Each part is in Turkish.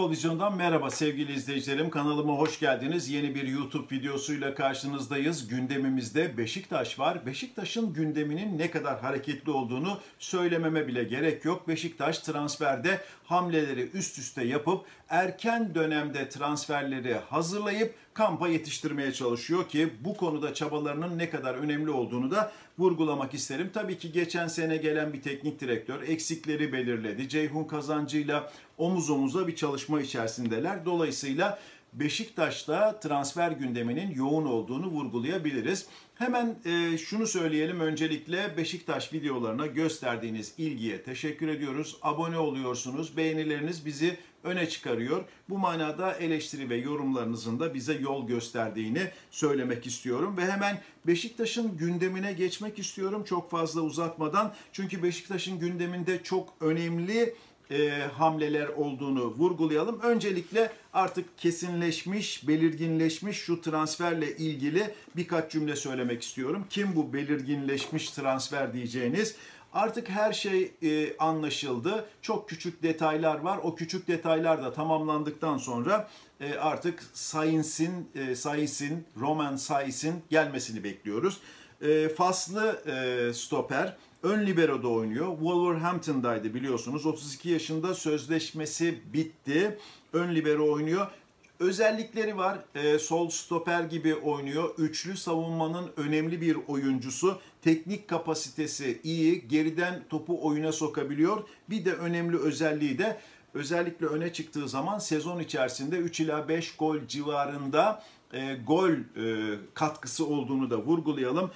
Futbol Vizyon'dan merhaba sevgili izleyicilerim. Kanalıma hoş geldiniz. Yeni bir YouTube videosuyla karşınızdayız. Gündemimizde Beşiktaş var. Beşiktaş'ın gündeminin ne kadar hareketli olduğunu söylememe bile gerek yok. Beşiktaş transferde hamleleri üst üste yapıp erken dönemde transferleri hazırlayıp kampa yetiştirmeye çalışıyor ki bu konuda çabalarının ne kadar önemli olduğunu da vurgulamak isterim. Tabii ki geçen sene gelen bir teknik direktör eksikleri belirledi. Ceyhun Kazancı'yla omuz omuza bir çalışma içerisindeler. Dolayısıyla Beşiktaş'ta transfer gündeminin yoğun olduğunu vurgulayabiliriz. Hemen şunu söyleyelim, öncelikle Beşiktaş videolarına gösterdiğiniz ilgiye teşekkür ediyoruz. Abone oluyorsunuz, beğenileriniz bizi öne çıkarıyor. Bu manada eleştiri ve yorumlarınızın da bize yol gösterdiğini söylemek istiyorum. Ve hemen Beşiktaş'ın gündemine geçmek istiyorum çok fazla uzatmadan. Çünkü Beşiktaş'ın gündeminde çok önemli hamleler olduğunu vurgulayalım. Öncelikle artık kesinleşmiş, belirginleşmiş şu transferle ilgili birkaç cümle söylemek istiyorum. Kim bu belirginleşmiş transfer diyeceğiniz? Artık her şey anlaşıldı. Çok küçük detaylar var. O küçük detaylar da tamamlandıktan sonra artık Saïs'in, Romain Saïs'in gelmesini bekliyoruz. Faslı stoper. Ön libero'da oynuyor. Wolverhampton'daydı biliyorsunuz. 32 yaşında, sözleşmesi bitti. Ön libero oynuyor. Özellikleri var. Sol stoper gibi oynuyor. Üçlü savunmanın önemli bir oyuncusu. Teknik kapasitesi iyi. Geriden topu oyuna sokabiliyor. Bir de önemli özelliği de özellikle öne çıktığı zaman sezon içerisinde 3 ila 5 gol civarında gol katkısı olduğunu da vurgulayalım.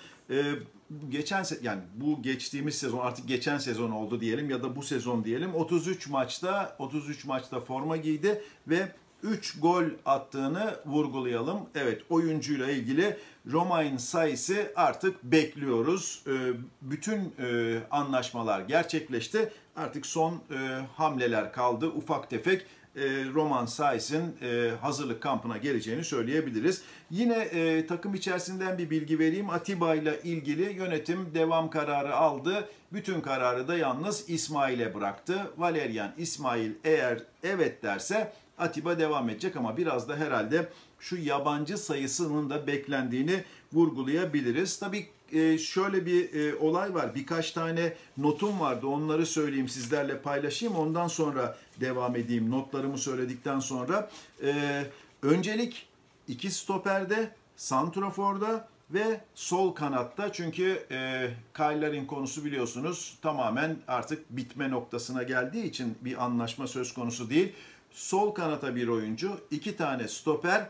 Bu geçtiğimiz sezon, artık geçen sezon oldu diyelim ya da bu sezon diyelim, 33 maçta forma giydi ve 3 gol attığını vurgulayalım. Evet, oyuncuyla ilgili Romain Saïs'i artık bekliyoruz. Bütün anlaşmalar gerçekleşti. Artık son hamleler kaldı. Ufak tefek Romain Saïs'in hazırlık kampına geleceğini söyleyebiliriz. Yine takım içerisinden bir bilgi vereyim. Atiba ile ilgili yönetim devam kararı aldı. Bütün kararı da yalnız İsmail'e bıraktı. Valerian İsmail eğer evet derse Atiba devam edecek ama biraz da herhalde şu yabancı sayısının da beklendiğini vurgulayabiliriz. Tabii şöyle bir olay var. Birkaç tane notum vardı. Onları söyleyeyim, sizlerle paylaşayım. Ondan sonra devam edeyim. Notlarımı söyledikten sonra. Öncelik iki stoperde, santraforda ve sol kanatta. Çünkü Kyle Larin konusu biliyorsunuz tamamen artık bitme noktasına geldiği için bir anlaşma söz konusu değil. Sol kanata bir oyuncu, iki tane stoper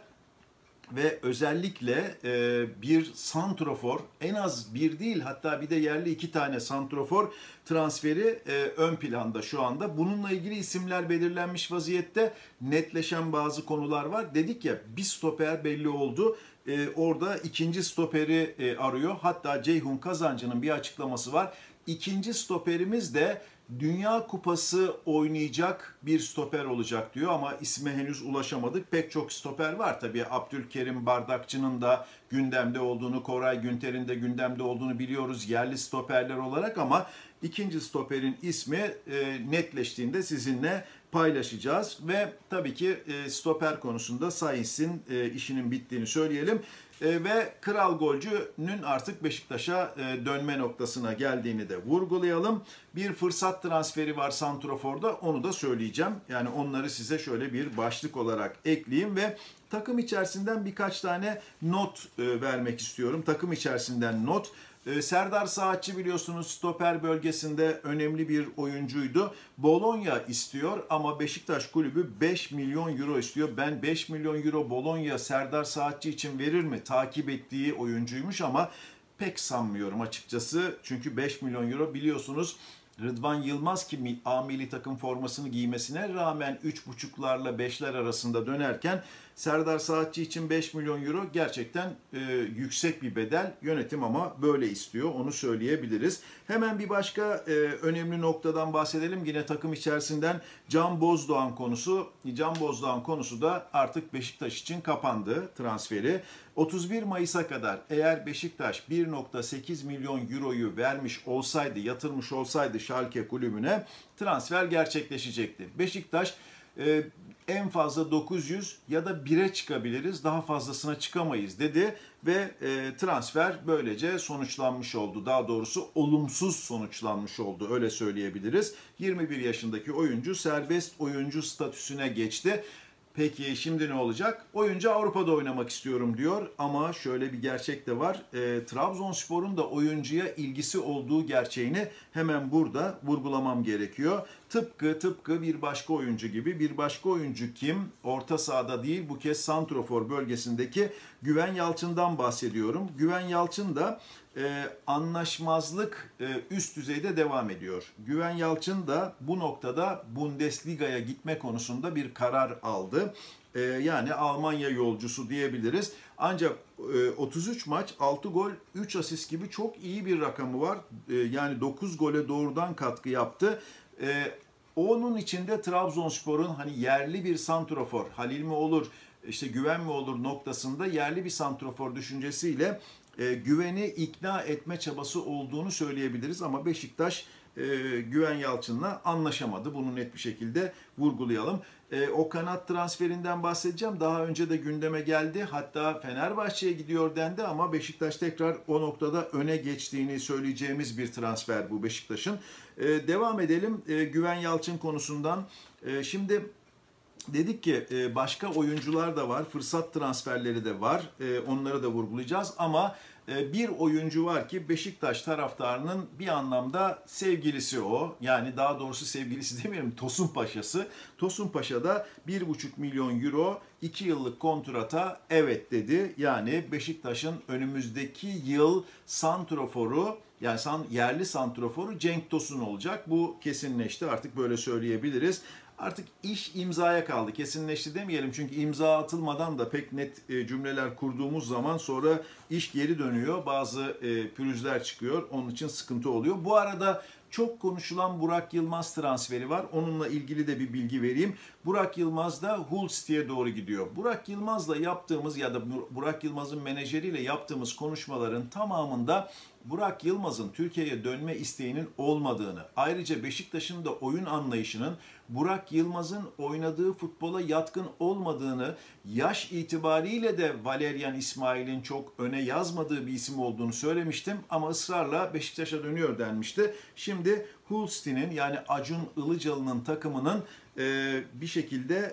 ve özellikle bir santrofor, en az bir değil hatta bir de yerli iki tane santrofor transferi ön planda şu anda. Bununla ilgili isimler belirlenmiş vaziyette, netleşen bazı konular var. Dedik ya, bir stoper belli oldu. Orada ikinci stoperi arıyor. Hatta Ceyhun Kazancı'nın bir açıklaması var. İkinci stoperimiz de Dünya Kupası oynayacak bir stoper olacak diyor ama isme henüz ulaşamadık. Pek çok stoper var tabii. Abdülkerim Bardakçı'nın da gündemde olduğunu, Koray Günter'in de gündemde olduğunu biliyoruz yerli stoperler olarak ama ikinci stoperin ismi netleştiğinde sizinle paylaşacağız. Ve tabii ki stoper konusunda Saïs'in işinin bittiğini söyleyelim. Ve kral golcünün artık Beşiktaş'a dönme noktasına geldiğini de vurgulayalım. Bir fırsat transferi var santraforda, onu da söyleyeceğim. Yani onları size şöyle bir başlık olarak ekleyeyim ve takım içerisinden birkaç tane not vermek istiyorum. Takım içerisinden not. Serdar Saatçi biliyorsunuz stoper bölgesinde önemli bir oyuncuydu. Bologna istiyor ama Beşiktaş kulübü 5 milyon euro istiyor. Ben 5 milyon euro Bologna Serdar Saatçi için verir mi? Takip ettiği oyuncuymuş ama pek sanmıyorum açıkçası. Çünkü 5 milyon euro biliyorsunuz Rıdvan Yılmaz ki A milli takım formasını giymesine rağmen 3,5'larla 5'ler arasında dönerken Serdar Saatçi için 5 milyon euro gerçekten yüksek bir bedel. Yönetim ama böyle istiyor, onu söyleyebiliriz. Hemen bir başka önemli noktadan bahsedelim. Yine takım içerisinden Can Bozdoğan konusu. Can Bozdoğan konusu da artık Beşiktaş için kapandı transferi. 31 Mayıs'a kadar eğer Beşiktaş 1,8 milyon euroyu vermiş olsaydı, yatırmış olsaydı Schalke kulübüne transfer gerçekleşecekti. Beşiktaş En fazla 900 ya da 1'e çıkabiliriz. Daha fazlasına çıkamayız dedi ve transfer böylece sonuçlanmış oldu. Daha doğrusu olumsuz sonuçlanmış oldu. Öyle söyleyebiliriz. 21 yaşındaki oyuncu serbest oyuncu statüsüne geçti. Peki şimdi ne olacak? Oyuncu Avrupa'da oynamak istiyorum diyor ama şöyle bir gerçek de var. Trabzonspor'un da oyuncuya ilgisi olduğu gerçeğini hemen burada vurgulamam gerekiyor. Tıpkı bir başka oyuncu gibi. Bir başka oyuncu kim? Orta sahada değil, bu kez santrofor bölgesindeki Güven Yalçın'dan bahsediyorum. Güven Yalçın da anlaşmazlık üst düzeyde devam ediyor. Güven Yalçın da bu noktada Bundesliga'ya gitme konusunda bir karar aldı. Yani Almanya yolcusu diyebiliriz. Ancak 33 maç, 6 gol, 3 asist gibi çok iyi bir rakamı var. Yani 9 gole doğrudan katkı yaptı. Onun içinde Trabzonspor'un hani yerli bir santrofor, Halil mi olur, işte Güven mi olur noktasında yerli bir santrofor düşüncesiyle Güven'i ikna etme çabası olduğunu söyleyebiliriz. Ama Beşiktaş Güven Yalçın'la anlaşamadı. Bunu net bir şekilde vurgulayalım. O kanat transferinden bahsedeceğim. Daha önce de gündeme geldi. Hatta Fenerbahçe'ye gidiyor dendi ama Beşiktaş tekrar o noktada öne geçtiğini söyleyeceğimiz bir transfer bu Beşiktaş'ın. Devam edelim Güven Yalçın konusundan. Şimdi dedik ki başka oyuncular da var, fırsat transferleri de var. Onları da vurgulayacağız ama bir oyuncu var ki Beşiktaş taraftarının bir anlamda sevgilisi o. Yani daha doğrusu sevgilisi demeyelim, Tosun Paşa'sı. Tosun Paşa da 1,5 milyon euro 2 yıllık kontrata evet dedi. Yani Beşiktaş'ın önümüzdeki yıl santroforu, yani yerli santroforu Cenk Tosun olacak. Bu kesinleşti, artık böyle söyleyebiliriz. Artık iş imzaya kaldı. Kesinleşti demeyelim çünkü imza atılmadan da pek net cümleler kurduğumuz zaman sonra iş geri dönüyor. Bazı pürüzler çıkıyor. Onun için sıkıntı oluyor. Bu arada çok konuşulan Burak Yılmaz transferi var. Onunla ilgili de bir bilgi vereyim. Burak Yılmaz da Hull City'ye doğru gidiyor. Burak Yılmaz'la yaptığımız ya da Burak Yılmaz'ın menajeriyle yaptığımız konuşmaların tamamında Burak Yılmaz'ın Türkiye'ye dönme isteğinin olmadığını, ayrıca Beşiktaş'ın da oyun anlayışının Burak Yılmaz'ın oynadığı futbola yatkın olmadığını, yaş itibariyle de Valerian İsmail'in çok öne yazmadığı bir isim olduğunu söylemiştim ama ısrarla Beşiktaş'a dönüyor denmişti. Şimdi Hull City'nin, yani Acun Ilıcalı'nın takımının bir şekilde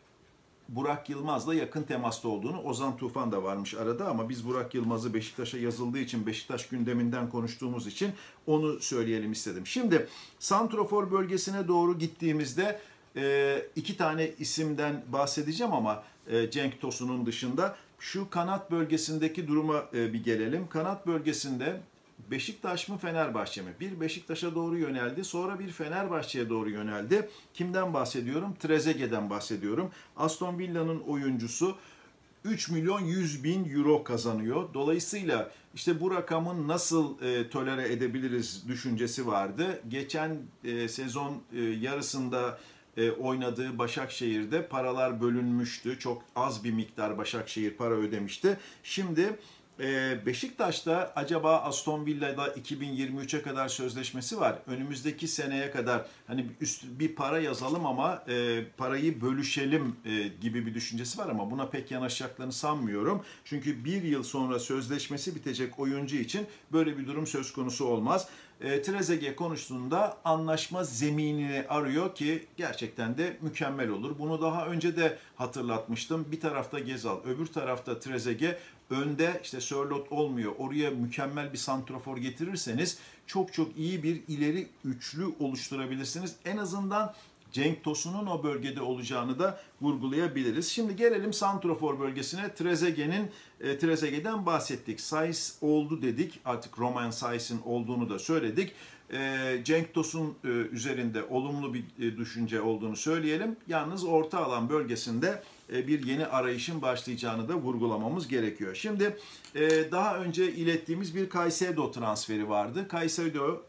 Burak Yılmaz'la yakın temasta olduğunu, Ozan Tufan da varmış arada ama biz Burak Yılmaz'ı Beşiktaş'a yazıldığı için, Beşiktaş gündeminden konuştuğumuz için onu söyleyelim istedim. Şimdi santrofor bölgesine doğru gittiğimizde iki tane isimden bahsedeceğim ama Cenk Tosun'un dışında şu kanat bölgesindeki duruma bir gelelim. Kanat bölgesinde Beşiktaş mı Fenerbahçe mi? Bir Beşiktaş'a doğru yöneldi, sonra bir Fenerbahçe'ye doğru yöneldi. Kimden bahsediyorum? Trezeguet'den bahsediyorum. Aston Villa'nın oyuncusu 3 milyon 100 bin euro kazanıyor. Dolayısıyla işte bu rakamın nasıl tolere edebiliriz düşüncesi vardı. Geçen sezon yarısında oynadığı Başakşehir'de paralar bölünmüştü. Çok az bir miktar Başakşehir para ödemişti. Şimdi Beşiktaş'ta acaba Aston Villa'da 2023'e kadar sözleşmesi var. Önümüzdeki seneye kadar hani bir para yazalım ama parayı bölüşelim gibi bir düşüncesi var ama buna pek yanaşacaklarını sanmıyorum. Çünkü bir yıl sonra sözleşmesi bitecek oyuncu için böyle bir durum söz konusu olmaz. Trezeguet konusunda anlaşma zeminini arıyor ki gerçekten de mükemmel olur. Bunu daha önce de hatırlatmıştım. Bir tarafta Gezal, öbür tarafta Trezeguet. Önde işte Sörloth olmuyor. Oraya mükemmel bir santrafor getirirseniz çok çok iyi bir ileri üçlü oluşturabilirsiniz. En azından Cenk Tosun'un o bölgede olacağını da vurgulayabiliriz. Şimdi gelelim santrafor bölgesine. Trezeguet'den bahsettik. Saiz oldu dedik. Artık Romain Saiz'in olduğunu da söyledik. Cenk Tosun üzerinde olumlu bir düşünce olduğunu söyleyelim. Yalnız orta alan bölgesinde bir yeni arayışın başlayacağını da vurgulamamız gerekiyor. Şimdi daha önce ilettiğimiz bir Caicedo transferi vardı. Caicedo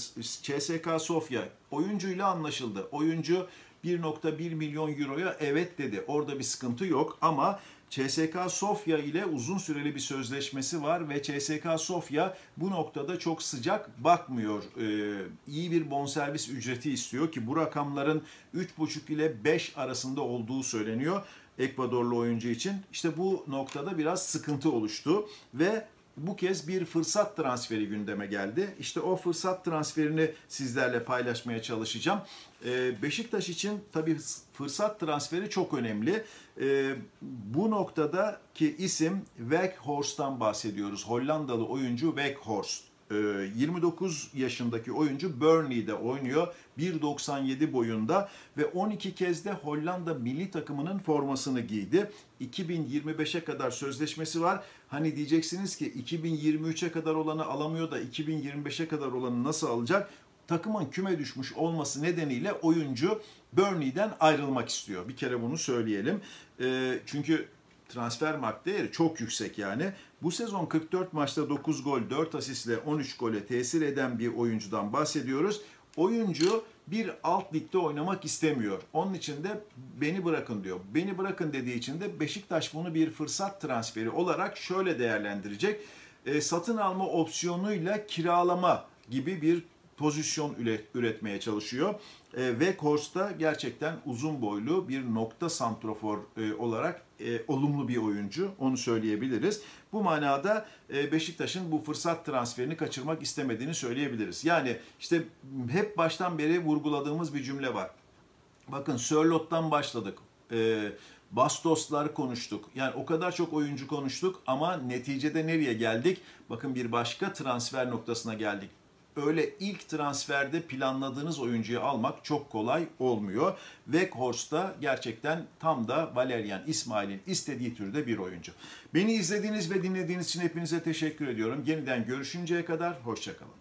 CSKA Sofya oyuncuyla anlaşıldı. Oyuncu 1,1 milyon euroya evet dedi. Orada bir sıkıntı yok ama CSKA Sofya ile uzun süreli bir sözleşmesi var ve CSKA Sofya bu noktada çok sıcak bakmıyor. İyi bir bonservis ücreti istiyor ki bu rakamların 3,5 ile 5 arasında olduğu söyleniyor Ekvadorlu oyuncu için. İşte bu noktada biraz sıkıntı oluştu ve bu kez bir fırsat transferi gündeme geldi. İşte o fırsat transferini sizlerle paylaşmaya çalışacağım. Beşiktaş için tabii fırsat transferi çok önemli. Bu noktadaki isim Weghorst'tan bahsediyoruz. Hollandalı oyuncu Weghorst. 29 yaşındaki oyuncu Burnley'de oynuyor. 1,97 boyunda ve 12 kez de Hollanda milli takımının formasını giydi. 2025'e kadar sözleşmesi var. Hani diyeceksiniz ki 2023'e kadar olanı alamıyor da 2025'e kadar olanı nasıl alacak? Takımın küme düşmüş olması nedeniyle oyuncu Burnley'den ayrılmak istiyor. Bir kere bunu söyleyelim. Çünkü transfer mark değeri çok yüksek yani. Bu sezon 44 maçta 9 gol, 4 asistle 13 gole tesir eden bir oyuncudan bahsediyoruz. Oyuncu bir alt ligde oynamak istemiyor. Onun için de beni bırakın diyor. Beni bırakın dediği için de Beşiktaş bunu bir fırsat transferi olarak şöyle değerlendirecek. Satın alma opsiyonuyla kiralama gibi bir pozisyon üretmeye çalışıyor. Weghorst da gerçekten uzun boylu bir nokta santrofor olarak olumlu bir oyuncu. Onu söyleyebiliriz. Bu manada Beşiktaş'ın bu fırsat transferini kaçırmak istemediğini söyleyebiliriz. Yani işte hep baştan beri vurguladığımız bir cümle var. Bakın Sörlot'tan başladık. Bastoslar konuştuk. Yani o kadar çok oyuncu konuştuk ama neticede nereye geldik? Bakın bir başka transfer noktasına geldik. Öyle ilk transferde planladığınız oyuncuyu almak çok kolay olmuyor. Weghorst da gerçekten tam da Valerian İsmail'in istediği türde bir oyuncu. Beni izlediğiniz ve dinlediğiniz için hepinize teşekkür ediyorum. Yeniden görüşünceye kadar hoşça kalın.